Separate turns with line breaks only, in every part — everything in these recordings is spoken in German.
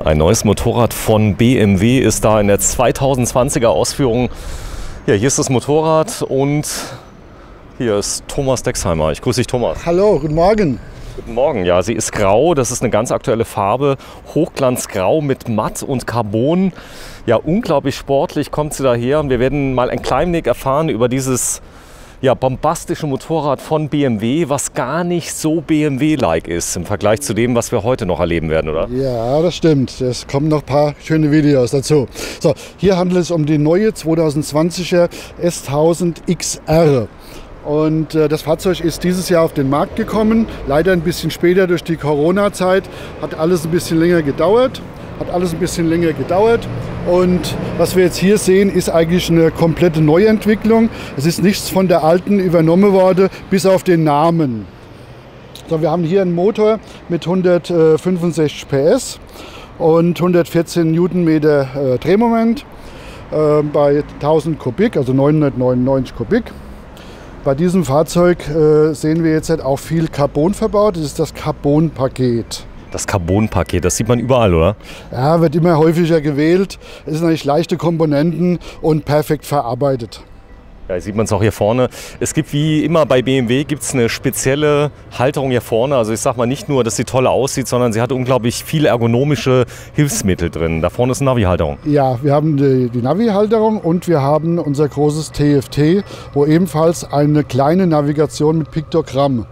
Ein neues Motorrad von BMW ist da in der 2020er Ausführung. Ja, hier ist das Motorrad und hier ist Thomas Dexheimer. Ich grüße dich, Thomas.
Hallo, guten Morgen.
Guten Morgen. Ja, sie ist grau. Das ist eine ganz aktuelle Farbe. Hochglanzgrau mit Matt und Carbon. Ja, unglaublich sportlich kommt sie daher. Und wir werden mal ein klein wenig erfahren über dieses bombastische Motorrad von BMW, was gar nicht so BMW-like ist im Vergleich zu dem, was wir heute noch erleben werden, oder?
Ja, das stimmt. Es kommen noch ein paar schöne Videos dazu. So, hier handelt es um die neue 2020er S1000 XR. Und das Fahrzeug ist dieses Jahr auf den Markt gekommen. Leider ein bisschen später durch die Corona-Zeit. Hat alles ein bisschen länger gedauert. Und was wir jetzt hier sehen, ist eigentlich eine komplette Neuentwicklung. Es ist nichts von der alten übernommen worden, bis auf den Namen. So, wir haben hier einen Motor mit 165 PS und 114 Newtonmeter Drehmoment bei 1000 Kubik, also 999 Kubik. Bei diesem Fahrzeug sehen wir jetzt auch viel Carbon verbaut. Das ist das Carbon-Paket.
Das Carbon-Paket, das sieht man überall, oder?
Ja, wird immer häufiger gewählt. Es sind natürlich leichte Komponenten und perfekt verarbeitet.
Ja, sieht man es auch hier vorne. Es gibt wie immer bei BMW gibt's eine spezielle Halterung hier vorne. Also ich sag mal nicht nur, dass sie toll aussieht, sondern sie hat unglaublich viele ergonomische Hilfsmittel drin. Da vorne ist eine Navi-Halterung.
Ja, wir haben die Navi-Halterung und wir haben unser großes TFT, wo ebenfalls eine kleine Navigation mit Piktogramm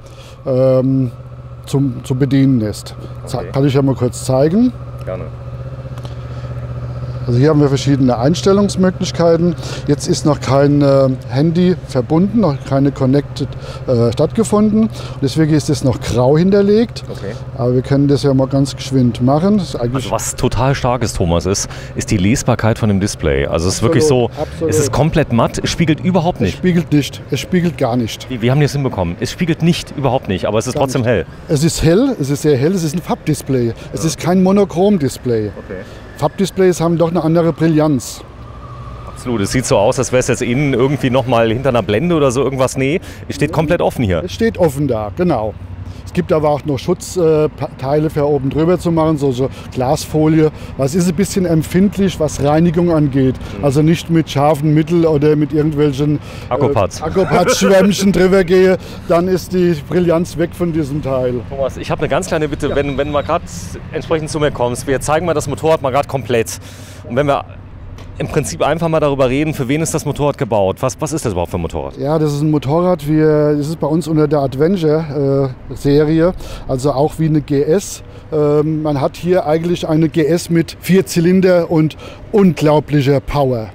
zu bedienen ist. Okay. Kann ich ja mal kurz zeigen.
Gerne.
Also hier haben wir verschiedene Einstellungsmöglichkeiten. Jetzt ist noch kein Handy verbunden, noch keine Connected stattgefunden. Deswegen ist es noch grau hinterlegt. Okay. Aber wir können das ja mal ganz geschwind machen. Das ist
also was total stark ist, Thomas, ist die Lesbarkeit von dem Display. Also es ist wirklich so, es ist komplett matt, es spiegelt überhaupt nicht.
Es spiegelt nicht, es spiegelt gar nicht.
Wir haben das hinbekommen. Es spiegelt nicht, überhaupt nicht, aber es ist trotzdem hell.
Es ist hell, es ist sehr hell, es ist ein Farbdisplay. Es ist kein Monochrom-Display. Okay. Farbdisplays haben doch eine andere Brillanz.
Absolut, es sieht so aus, als wäre es jetzt innen irgendwie nochmal hinter einer Blende oder so irgendwas. Nee, es steht komplett offen hier.
Es steht offen da, genau. Es gibt aber auch noch Schutzteile für oben drüber zu machen, so Glasfolie. Es ist ein bisschen empfindlich, was Reinigung angeht. Also nicht mit scharfen Mitteln oder mit irgendwelchen Akkupads-Schwämmchen drüber gehe, dann ist die Brillanz weg von diesem Teil.
Thomas, ich habe eine ganz kleine Bitte, wenn du mal gerade entsprechend zu mir kommst. Wir zeigen mal das Motorrad mal gerade komplett. Und wenn wir im Prinzip einfach mal darüber reden, für wen ist das Motorrad gebaut? Was ist das überhaupt für ein Motorrad?
Ja, das ist ein Motorrad, das ist bei uns unter der Adventure-Serie, also auch wie eine GS. Man hat hier eigentlich eine GS mit 4 Zylinder und unglaublicher Power.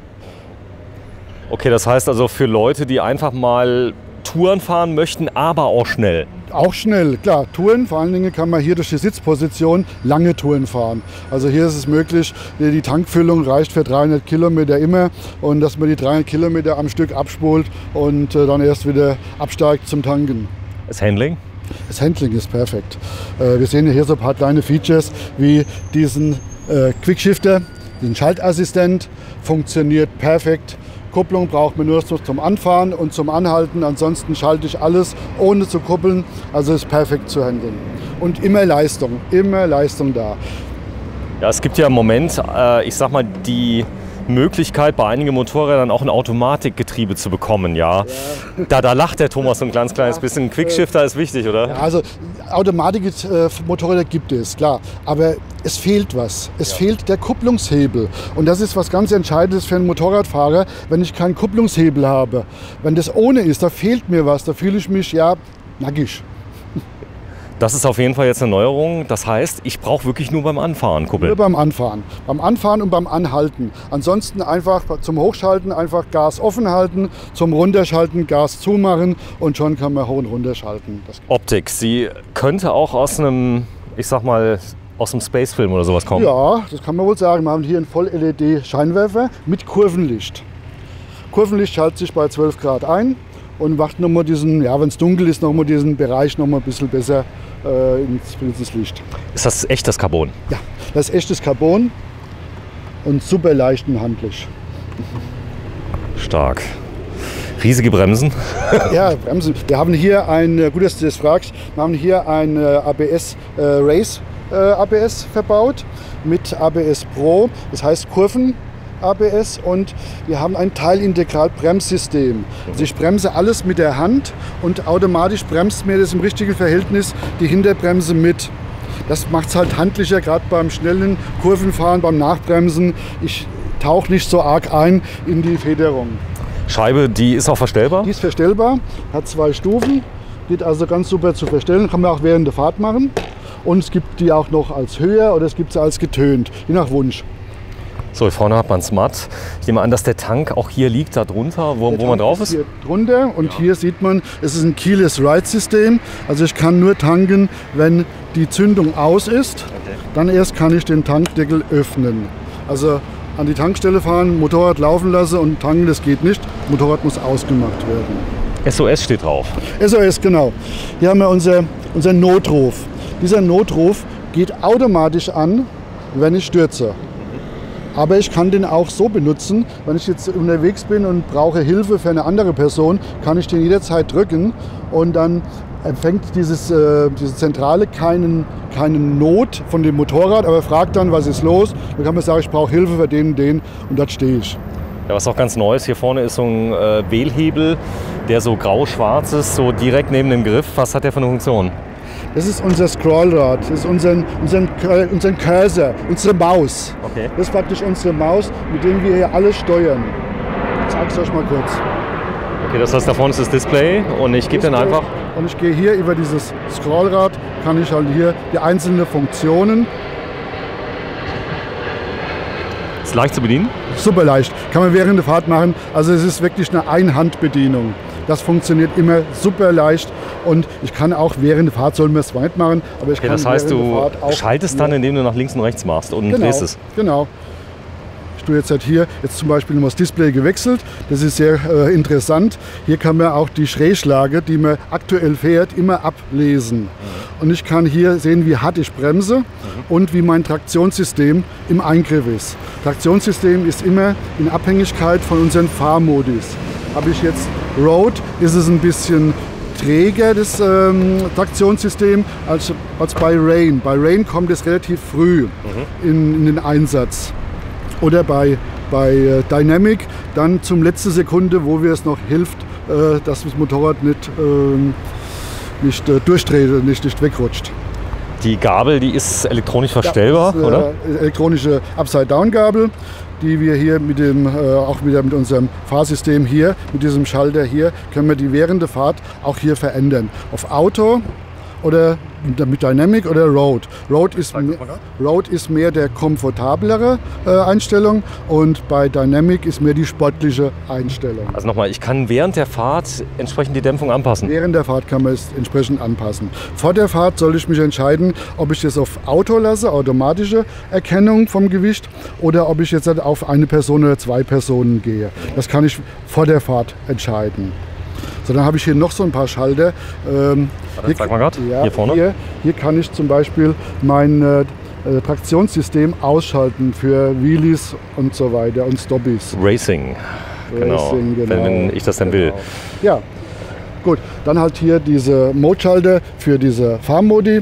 Okay, das heißt also für Leute, die einfach mal Touren fahren möchten, aber auch schnell.
Auch schnell, klar. Touren, vor allen Dingen kann man hier durch die Sitzposition lange Touren fahren. Also hier ist es möglich, die Tankfüllung reicht für 300 Kilometer immer und dass man die 300 Kilometer am Stück abspult und dann erst wieder absteigt zum Tanken.
Das Handling?
Das Handling ist perfekt. Wir sehen hier so ein paar kleine Features wie diesen Quickshifter, den Schaltassistent, funktioniert perfekt. Kupplung braucht man nur zum Anfahren und zum Anhalten. Ansonsten schalte ich alles ohne zu kuppeln. Also ist perfekt zu handeln. Und immer Leistung da.
Ja, es gibt ja im Moment, ich sag mal, die Möglichkeit, bei einigen Motorrädern auch ein Automatikgetriebe zu bekommen. Ja. Da lacht der Thomas so ein ganz kleines bisschen. Quickshifter ist wichtig, oder?
Ja, also Automatikmotorräder gibt es, klar. Aber es fehlt was. Es fehlt der Kupplungshebel. Und das ist was ganz Entscheidendes für einen Motorradfahrer, wenn ich keinen Kupplungshebel habe. Wenn das ohne ist, da fehlt mir was. Da fühle ich mich nackig.
Das ist auf jeden Fall jetzt eine Neuerung. Das heißt, ich brauche wirklich nur beim Anfahren kuppeln.
Nur beim Anfahren. Beim Anfahren und beim Anhalten. Ansonsten einfach zum Hochschalten einfach Gas offen halten, zum Runterschalten Gas zumachen und schon kann man hoch und runter schalten.
Optik, sie könnte auch aus einem, ich sag mal, aus einem Space-Film oder sowas kommen.
Ja, das kann man wohl sagen. Wir haben hier einen Voll-LED-Scheinwerfer mit Kurvenlicht. Kurvenlicht schaltet sich bei 12 Grad ein und macht nochmal diesen, wenn es dunkel ist, nochmal diesen Bereich nochmal ein bisschen besser ins Licht.
Ist das echtes Carbon?
Ja, das ist echtes Carbon und super leicht und handlich.
Stark. Riesige Bremsen.
Ja, Bremsen. Wir haben hier gut, dass du das fragst. Wir haben hier ein ABS Race ABS verbaut mit ABS Pro, das heißt Kurven ABS, und wir haben ein Teilintegral-Bremssystem. Also ich bremse alles mit der Hand und automatisch bremst mir das im richtigen Verhältnis die Hinterbremse mit. Das macht es halt handlicher, gerade beim schnellen Kurvenfahren, beim Nachbremsen. Ich tauche nicht so arg ein in die Federung.
Scheibe, die ist auch verstellbar?
Die ist verstellbar, hat 2 Stufen, geht also ganz super zu verstellen, kann man auch während der Fahrt machen. Und es gibt die auch noch als höher oder es gibt sie als getönt, je nach Wunsch.
So, hier vorne hat man es matt. Ich nehme an, dass der Tank auch hier liegt, da drunter, wo man drauf ist.
Hier drunter, und hier sieht man, es ist ein Keyless-Ride-System. Also ich kann nur tanken, wenn die Zündung aus ist. Okay. Dann erst kann ich den Tankdeckel öffnen. Also an die Tankstelle fahren, Motorrad laufen lassen und tanken, das geht nicht. Motorrad muss ausgemacht werden.
SOS steht drauf.
SOS, genau. Hier haben wir unser Notruf. Dieser Notruf geht automatisch an, wenn ich stürze. Aber ich kann den auch so benutzen, wenn ich jetzt unterwegs bin und brauche Hilfe für eine andere Person, kann ich den jederzeit drücken und dann empfängt diese Zentrale keinen Not von dem Motorrad, aber fragt dann, was ist los. Dann kann man sagen, ich brauche Hilfe für den und dort stehe ich.
Ja, was auch ganz neu ist, hier vorne ist so ein Wählhebel, der so grau-schwarz ist, so direkt neben dem Griff. Was hat der für eine Funktion?
Das ist unser Scrollrad, das ist unser Cursor, unsere Maus.
Okay.
Das ist praktisch unsere Maus, mit dem wir hier alles steuern. Ich zeige es euch mal kurz.
Okay, das heißt, da vorne ist das Display und ich gebe dann einfach...
Und ich gehe hier über dieses Scrollrad, kann ich halt hier die einzelnen Funktionen.
Ist leicht zu bedienen?
Super leicht, kann man während der Fahrt machen. Also es ist wirklich eine Einhandbedienung. Das funktioniert immer super leicht und ich kann auch während der Fahrt, soll man es weit machen, aber ich kann
das heißt,
während der
du
Fahrt auch
schaltest dann, indem du nach links und rechts machst und drehst es.
Genau. Ich tue jetzt halt hier zum Beispiel noch das Display gewechselt. Das ist sehr interessant. Hier kann man auch die Schräglage, die man aktuell fährt, immer ablesen. Und ich kann hier sehen, wie hart ich bremse und wie mein Traktionssystem im Eingriff ist. Traktionssystem ist immer in Abhängigkeit von unseren Fahrmodis. Habe ich jetzt Road, ist es ein bisschen träger, das Traktionssystem, als bei Rain. Bei Rain kommt es relativ früh in den Einsatz. Oder bei Dynamic dann zum letzten Sekunde, wo wir es noch hilft, dass das Motorrad nicht durchdreht, nicht wegrutscht.
Die Gabel, die ist elektronisch verstellbar,
ja,
oder?
Elektronische Upside-Down-Gabel, die wir hier mit unserem Fahrsystem hier, mit diesem Schalter hier, können wir die während der Fahrt auch hier verändern. Auf Auto oder mit Dynamic oder Road. Road ist mehr der komfortablere Einstellung und bei Dynamic ist mehr die sportliche Einstellung.
Also nochmal, ich kann während der Fahrt entsprechend die Dämpfung anpassen?
Während der Fahrt kann man es entsprechend anpassen. Vor der Fahrt soll ich mich entscheiden, ob ich das auf Auto lasse, automatische Erkennung vom Gewicht, oder ob ich jetzt auf eine Person oder 2 Personen gehe. Das kann ich vor der Fahrt entscheiden. So, dann habe ich hier noch so ein paar Schalter.
Sag mal gerade, hier vorne.
Hier kann ich zum Beispiel mein Traktionssystem ausschalten für Wheelies und so weiter und Stoppies.
Racing, genau. Wenn ich das dann will.
Ja, gut. Dann halt hier diese Mode-Schalter für diese Fahrmodi.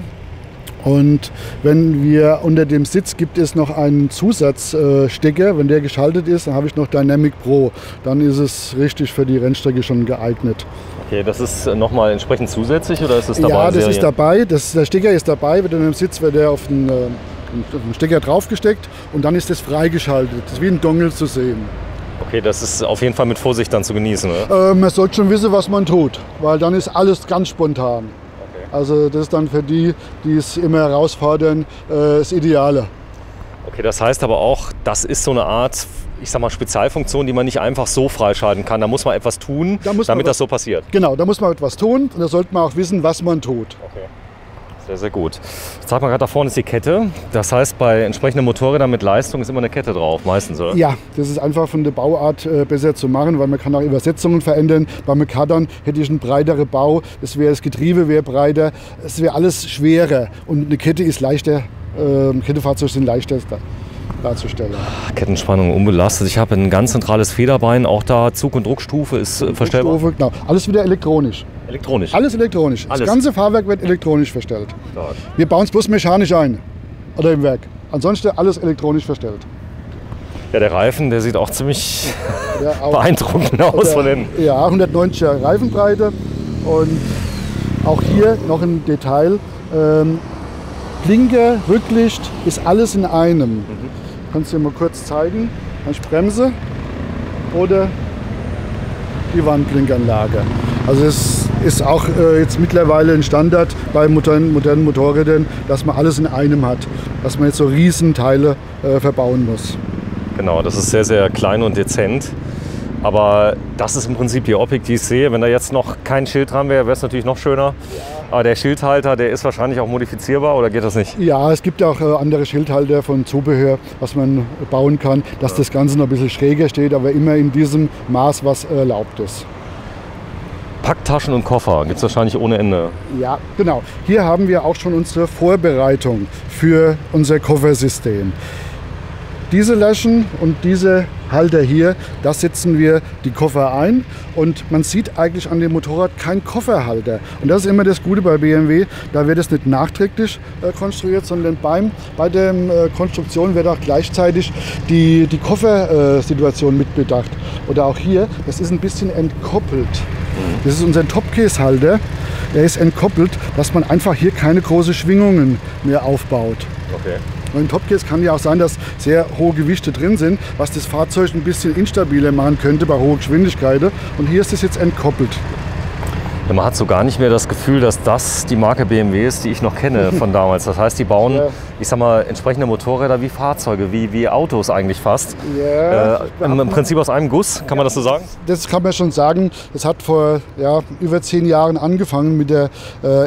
Und wenn wir unter dem Sitz gibt es noch einen Zusatzstecker, wenn der geschaltet ist, dann habe ich noch Dynamic Pro. Dann ist es richtig für die Rennstrecke schon geeignet.
Okay, das ist nochmal entsprechend zusätzlich oder ist es dabei?
Ja, das ist dabei. Der Stecker ist dabei. Unter dem Sitz wird der auf den Stecker draufgesteckt und dann ist das freigeschaltet. Das ist wie ein Dongle zu sehen.
Okay, das ist auf jeden Fall mit Vorsicht dann zu genießen,
oder? Man sollte schon wissen, was man tut, weil dann ist alles ganz spontan. Also das ist dann für die, die es immer herausfordern, das Ideale.
Okay, das heißt aber auch, das ist so eine Art, ich sag mal, Spezialfunktion, die man nicht einfach so freischalten kann. Da muss man etwas tun, damit das so passiert.
Genau, da muss man etwas tun und da sollte man auch wissen, was man tut.
Okay. Sehr, sehr gut. Jetzt sagt man gerade, da vorne ist die Kette. Das heißt, bei entsprechenden Motorrädern mit Leistung ist immer eine Kette drauf, meistens, oder? Ja,
das ist einfach von der Bauart besser zu machen, weil man kann auch Übersetzungen verändern. Bei Makadern hätte ich einen breiteren Bau, das Getriebe wäre breiter, es wäre alles schwerer und eine Kette ist leichter, Kettefahrzeuge sind leichter darzustellen.
Kettenspannung unbelastet. Ich habe ein ganz zentrales Federbein, auch da Zug- und Druckstufe ist verstellbar.
Genau. Alles wieder elektronisch.
Elektronisch?
Alles elektronisch.
Alles.
Das ganze Fahrwerk wird elektronisch verstellt.
Stark.
Wir bauen es bloß mechanisch ein. oder im Werk. Ansonsten alles elektronisch verstellt.
Ja, der Reifen, der sieht auch ziemlich
Auch,
beeindruckend aus von den.
Ja, 190er Reifenbreite und auch hier noch ein Detail. Blinker, Rücklicht ist alles in einem. Kannst du dir mal kurz zeigen. Ich bremse oder die Wandblinkanlage. Also es ist auch jetzt mittlerweile ein Standard bei modernen Motorrädern, dass man alles in einem hat. Dass man jetzt so Riesenteile verbauen muss.
Genau, das ist sehr, sehr klein und dezent. Aber das ist im Prinzip die Optik, die ich sehe. Wenn da jetzt noch kein Schild dran wäre, wäre es natürlich noch schöner. Aber der Schildhalter, der ist wahrscheinlich auch modifizierbar, oder geht das nicht?
Ja, es gibt ja auch andere Schildhalter von Zubehör, was man bauen kann, dass das Ganze noch ein bisschen schräger steht, aber immer in diesem Maß, was erlaubt ist.
Packtaschen und Koffer gibt es wahrscheinlich ohne Ende.
Ja, genau. Hier haben wir auch schon unsere Vorbereitung für unser Koffersystem. Diese Laschen und diese Halter hier, da setzen wir die Koffer ein und man sieht eigentlich an dem Motorrad keinen Kofferhalter. Und das ist immer das Gute bei BMW, da wird es nicht nachträglich konstruiert, sondern bei der Konstruktion wird auch gleichzeitig die Koffersituation mit bedacht. Oder auch hier, das ist ein bisschen entkoppelt. Das ist unser Topcase-Halter, der ist entkoppelt, dass man einfach hier keine großen Schwingungen mehr aufbaut.
Okay.
Und im Topcase kann ja auch sein, dass sehr hohe Gewichte drin sind, was das Fahrzeug ein bisschen instabiler machen könnte bei hoher Geschwindigkeit. Und hier ist es jetzt entkoppelt.
Ja, man hat so gar nicht mehr das Gefühl, dass das die Marke BMW ist, die ich noch kenne von damals. Das heißt, die bauen, ich sag mal, entsprechende Motorräder wie Fahrzeuge, wie Autos eigentlich fast.
Ja,
im Prinzip aus einem Guss, kann man das so sagen?
Das kann man schon sagen. Das hat vor über 10 Jahren angefangen mit der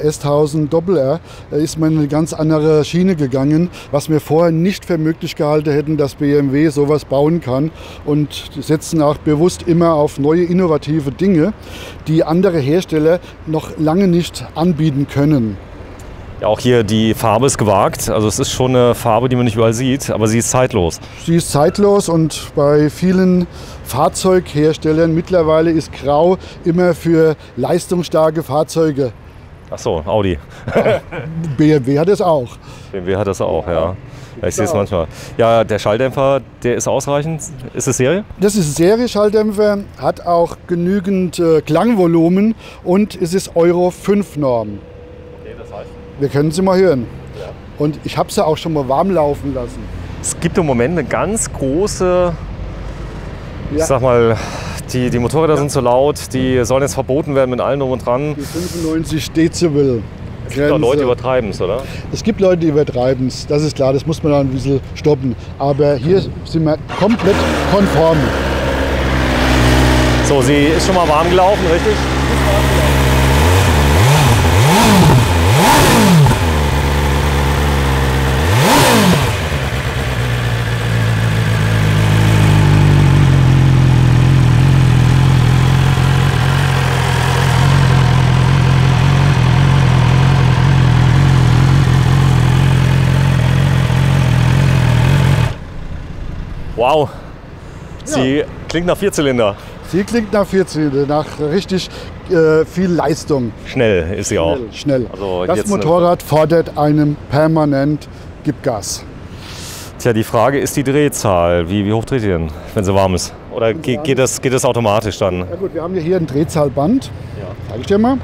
S1000 Doppel-R. Da ist man in eine ganz andere Schiene gegangen, was wir vorher nicht für möglich gehalten hätten, dass BMW sowas bauen kann. Und setzen auch bewusst immer auf neue, innovative Dinge, die andere Hersteller noch lange nicht anbieten können.
Ja, auch hier die Farbe ist gewagt. Also es ist schon eine Farbe, die man nicht überall sieht, aber sie ist zeitlos.
Sie ist zeitlos und bei vielen Fahrzeugherstellern mittlerweile ist Grau immer für leistungsstarke Fahrzeuge.
Ach so, Audi.
BMW hat es auch.
BMW hat das auch, ja. Ja, ich sehe es manchmal. Ja, der Schalldämpfer, der ist ausreichend. Ist es Serie?
Das ist Serie-Schalldämpfer, hat auch genügend Klangvolumen und es ist Euro 5 Norm.
Okay, das heißt?
Wir können sie mal hören.
Ja.
Und ich habe sie auch schon mal warm laufen lassen.
Es gibt im Moment eine ganz große, ich sag mal, die Motorräder sind zu laut, die sollen jetzt verboten werden mit allem drum und dran.
Die 95 Dezibel.
Es gibt auch Leute, die übertreiben es, oder?
Es gibt Leute, die übertreiben es, das ist klar, das muss man dann ein bisschen stoppen. Aber hier sind wir komplett konform.
So, sie ist schon mal warm gelaufen, richtig? Wow, sie klingt nach Vierzylinder.
Sie klingt nach Vierzylinder, nach richtig viel Leistung.
Schnell ist sie auch.
Schnell.
Also
das Motorrad fordert einem permanent, gibt Gas.
Tja, die Frage ist die Drehzahl. Wie hoch dreht ihr denn, wenn sie warm ist? Oder geht das automatisch dann?
Ja gut, wir haben hier ein Drehzahlband.
Ja.
Zeige ich dir mal.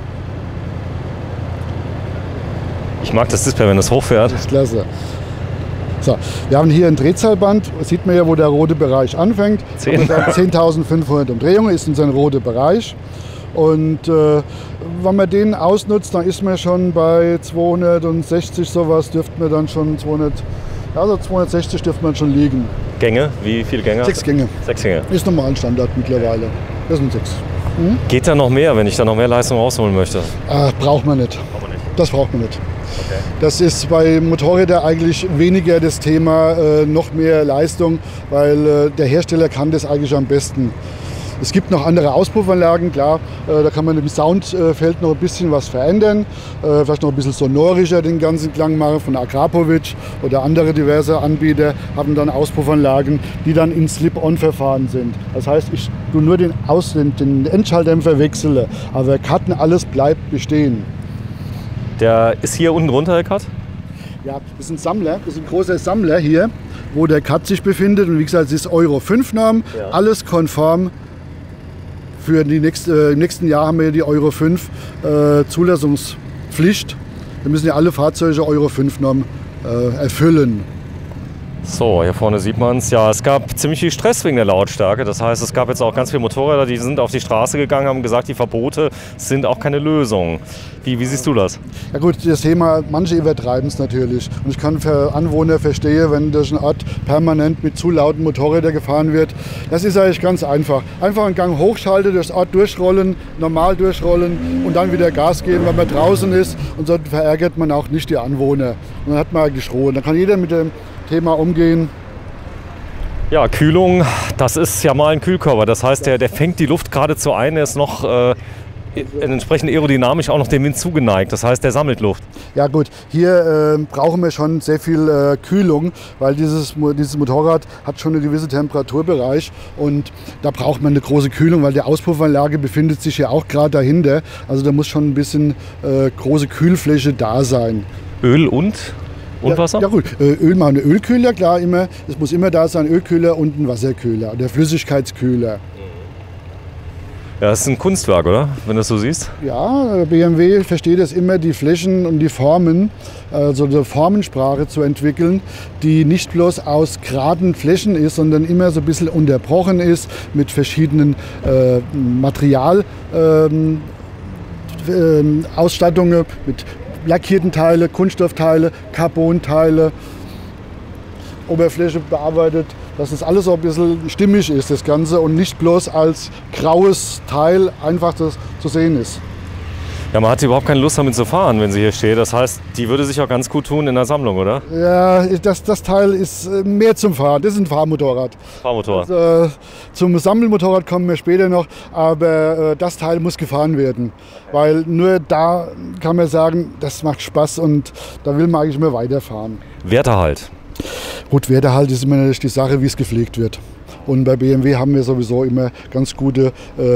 Ich mag das Display, wenn das hochfährt.
Das ist klasse. So, wir haben hier ein Drehzahlband, das sieht man ja, wo der rote Bereich anfängt. 10.500 Umdrehungen ist unser roter Bereich. Und wenn man den ausnutzt, dann ist man schon bei 260 sowas, dürfte man dann schon 260 dürfte man schon liegen.
Gänge? Wie viele Gänge?
6 Gänge.
6 Gänge.
Ist normal ein Standard mittlerweile. Das sind 6.
Geht da noch mehr, wenn ich da noch mehr Leistung rausholen möchte?
Braucht man nicht. Das braucht man nicht.
Okay.
Das ist bei Motorrädern eigentlich weniger das Thema, noch mehr Leistung, weil der Hersteller kann das eigentlich am besten. Es gibt noch andere Auspuffanlagen, klar, da kann man im Soundfeld noch ein bisschen was verändern, vielleicht noch ein bisschen sonorischer den ganzen Klang machen. Von Akrapovic oder andere diverse Anbieter haben dann Auspuffanlagen, die dann in Slip-on-Verfahren sind. Das heißt, ich tue nur den Endschalldämpfer wechsle, aber Karten, alles bleibt bestehen.
Der ist hier unten runter, der Cut?
Ja, das ist ein Sammler, das ist ein großer Sammler hier, wo der Cut sich befindet. Und wie gesagt, es ist Euro 5 Norm,
Ja.
alles konform. Für die im nächsten Jahr haben wir die Euro 5 Zulassungspflicht. Wir müssen ja alle Fahrzeuge Euro 5 Norm erfüllen.
So, hier vorne sieht man es. Ja, es gab ziemlich viel Stress wegen der Lautstärke. Das heißt, es gab jetzt auch ganz viele Motorräder, die sind auf die Straße gegangen, haben gesagt, die Verbote sind auch keine Lösung. Wie siehst du das?
Ja gut, das Thema, manche übertreiben es natürlich. Und ich kann für Anwohner verstehen, wenn durch einen Ort permanent mit zu lauten Motorrädern gefahren wird. Das ist eigentlich ganz einfach. Einfach einen Gang hochschalten, durchs Ort durchrollen, normal durchrollen und dann wieder Gas geben, wenn man draußen ist. Und so verärgert man auch nicht die Anwohner. Und dann hat man eigentlich Ruhe. Dann kann jeder mit dem Thema umgehen.
Ja, Kühlung, das ist ja mal ein Kühlkörper. Das heißt, der fängt die Luft geradezu ein, er ist noch entsprechend aerodynamisch auch noch dem Wind zugeneigt. Das heißt, der sammelt Luft.
Ja gut, hier brauchen wir schon sehr viel Kühlung, weil dieses Motorrad hat schon einen gewissen Temperaturbereich und da braucht man eine große Kühlung, weil die Auspuffanlage befindet sich ja auch gerade dahinter. Also da muss schon ein bisschen große Kühlfläche da sein.
Öl und Wasser?
Ja gut, Öl machen wir Ölkühler, klar immer. Es muss immer da sein, Ölkühler und ein Wasserkühler, der Flüssigkeitskühler.
Ja, das ist ein Kunstwerk, oder? Wenn du das so siehst.
Ja, BMW versteht es immer, die Flächen und die Formen, also eine Formensprache zu entwickeln, die nicht bloß aus geraden Flächen ist, sondern immer so ein bisschen unterbrochen ist mit verschiedenen Materialausstattungen, mit lackierten Teile, Kunststoffteile, Carbonteile, Oberfläche bearbeitet, dass es alles so ein bisschen stimmig ist, das Ganze, und nicht bloß als graues Teil einfach zu sehen ist.
Ja, man hat überhaupt keine Lust damit zu fahren, wenn sie hier steht. Das heißt, die würde sich auch ganz gut tun in der Sammlung, oder?
Ja, das Teil ist mehr zum Fahren. Das ist ein Fahrmotorrad.
Fahrmotorrad.
Also, zum Sammelmotorrad kommen wir später noch, aber das Teil muss gefahren werden. Weil nur da kann man sagen, das macht Spaß und da will man eigentlich immer weiterfahren.
Werterhalt.
Gut, Werterhalt ist immer natürlich die Sache, wie es gepflegt wird. Und bei BMW haben wir sowieso immer ganz gute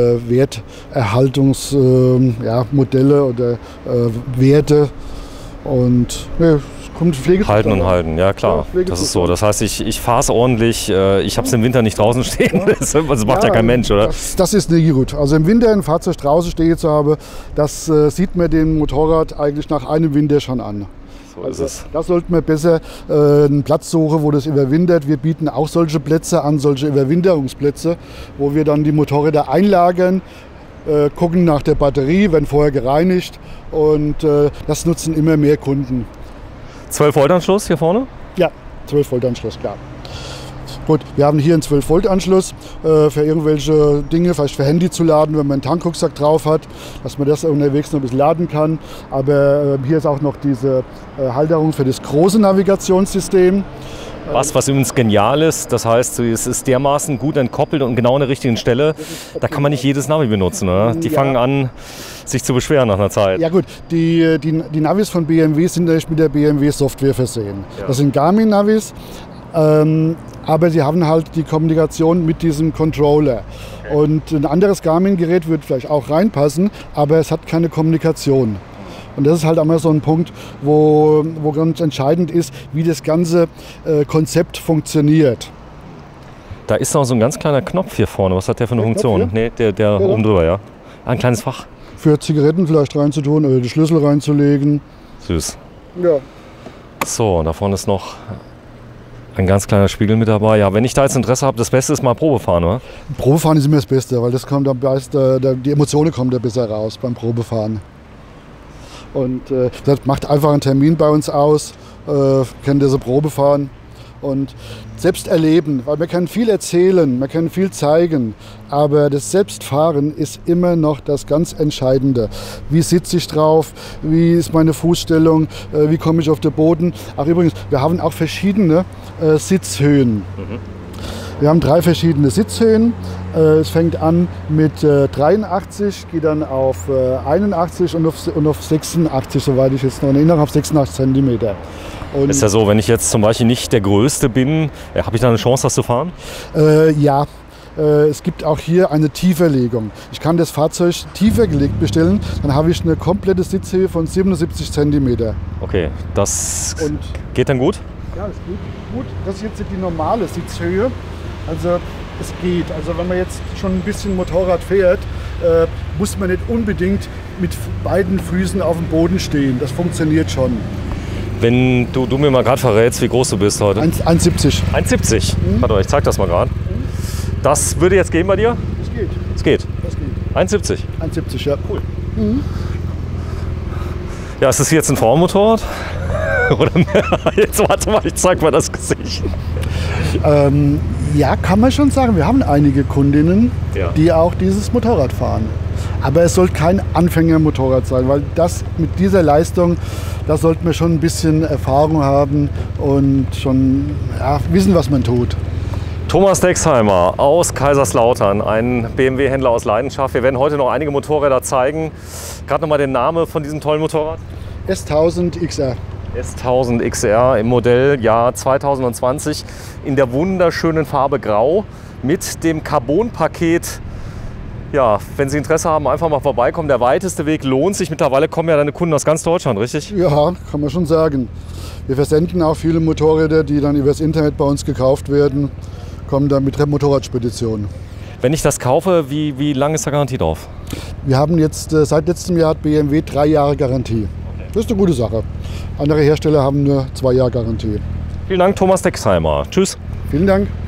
Werterhaltungsmodelle oder Werte. Und es kommt Pflege.
Halten und halten, ja klar.
Ja,
das ist so. Das heißt, ich fahre es ordentlich. Ich habe es im Winter nicht draußen stehen. Das macht ja kein Mensch, oder?
Das ist nie gut. Also im Winter ein Fahrzeug draußen stehen zu haben, das sieht man dem Motorrad eigentlich nach einem Winter schon an.
So ist es.
Da sollten wir besser einen Platz suchen, wo das überwintert. Wir bieten auch solche Plätze an, solche Überwinterungsplätze, wo wir dann die Motorräder einlagern, gucken nach der Batterie, werden vorher gereinigt und das nutzen immer mehr Kunden.
12 Volt Anschluss hier vorne?
Ja, 12 Volt Anschluss, klar. Gut, wir haben hier einen 12 Volt Anschluss für irgendwelche Dinge, vielleicht für Handy zu laden, wenn man einen Tankrucksack drauf hat, dass man das unterwegs noch ein bisschen laden kann. Aber hier ist auch noch diese Halterung für das große Navigationssystem.
Was übrigens genial ist, das heißt, es ist dermaßen gut entkoppelt und genau an der richtigen Stelle. Da kann man nicht jedes Navi benutzen. Oder? Die fangen an, sich zu beschweren nach einer Zeit.
Ja gut, die Navis von BMW sind natürlich mit der BMW-Software versehen.
Ja.
Das sind Garmin-Navis. Aber sie haben halt die Kommunikation mit diesem Controller. Okay. Und ein anderes Garmin-Gerät wird vielleicht auch reinpassen, aber es hat keine Kommunikation. Und das ist halt einmal so ein Punkt, wo ganz entscheidend ist, wie das ganze Konzept funktioniert.
Da ist noch so ein ganz kleiner Knopf hier vorne. Was hat der für eine Funktion? Nee, der
ja,
oben drüber, ja. Ein kleines Fach.
Für Zigaretten vielleicht reinzutun oder die Schlüssel reinzulegen.
Süß.
Ja.
So, und da vorne ist noch ein ganz kleiner Spiegel mit dabei. Ja, wenn ich da jetzt Interesse habe, das Beste ist mal Probefahren, oder?
Probefahren ist immer das Beste, weil das kommt die Emotionen kommen da besser raus beim Probefahren. Und das macht einfach einen Termin bei uns aus, können diese Probefahren und selbst erleben, weil wir können viel erzählen, wir können viel zeigen, aber das Selbstfahren ist immer noch das ganz Entscheidende. Wie sitze ich drauf, wie ist meine Fußstellung, wie komme ich auf den Boden. Ach übrigens, wir haben auch verschiedene Sitzhöhen. Wir haben 3 verschiedene Sitzhöhen. Es fängt an mit 83, geht dann auf 81 und auf 86, soweit ich jetzt noch erinnere, auf 86 cm.
Ist ja so, wenn ich jetzt zum Beispiel nicht der Größte bin, habe ich da eine Chance, das zu fahren?
Ja, Es gibt auch hier eine Tieferlegung. Ich kann das Fahrzeug tiefer gelegt bestellen, dann habe ich eine komplette Sitzhöhe von 77 cm.
Okay, das
Und
geht dann gut?
ja, es geht gut. Das ist jetzt die normale Sitzhöhe. Also es geht. Also wenn man jetzt schon ein bisschen Motorrad fährt, muss man nicht unbedingt mit beiden Füßen auf dem Boden stehen. Das funktioniert schon.
Wenn du mir mal gerade verrätst, wie groß du bist heute.
1,70.
1,70. Warte mal, ich zeig das mal gerade. Das würde jetzt gehen bei dir?
Das geht.
Es geht.
Das geht.
1,70.
1,70, ja. Cool.
Ja, ist das jetzt ein Frauenmotorrad? Oder jetzt warte mal, ich zeig mal das Gesicht.
Ja, kann man schon sagen. Wir haben einige Kundinnen,
Ja.
die auch dieses Motorrad fahren. Aber es soll kein Anfängermotorrad sein, weil das mit dieser Leistung, da sollte man schon ein bisschen Erfahrung haben und schon wissen, was man tut.
Thomas Dexheimer aus Kaiserslautern, ein BMW-Händler aus Leidenschaft. Wir werden heute noch einige Motorräder zeigen. Gerade nochmal den Namen von diesem tollen Motorrad.
S1000 XR.
S1000 XR im Modelljahr 2020 in der wunderschönen Farbe Grau mit dem Carbon-Paket. Ja, wenn Sie Interesse haben, einfach mal vorbeikommen. Der weiteste Weg lohnt sich. Mittlerweile kommen ja deine Kunden aus ganz Deutschland, richtig?
Ja, kann man schon sagen. Wir versenden auch viele Motorräder, die dann übers Internet bei uns gekauft werden, kommen dann mit Motorradspeditionen.
Wenn ich das kaufe, wie lange ist da Garantie drauf?
Wir haben jetzt, seit letztem Jahr hat BMW 3 Jahre Garantie. Das ist eine gute Sache. Andere Hersteller haben nur 2 Jahre Garantie.
Vielen Dank, Thomas Dexheimer. Tschüss.
Vielen Dank.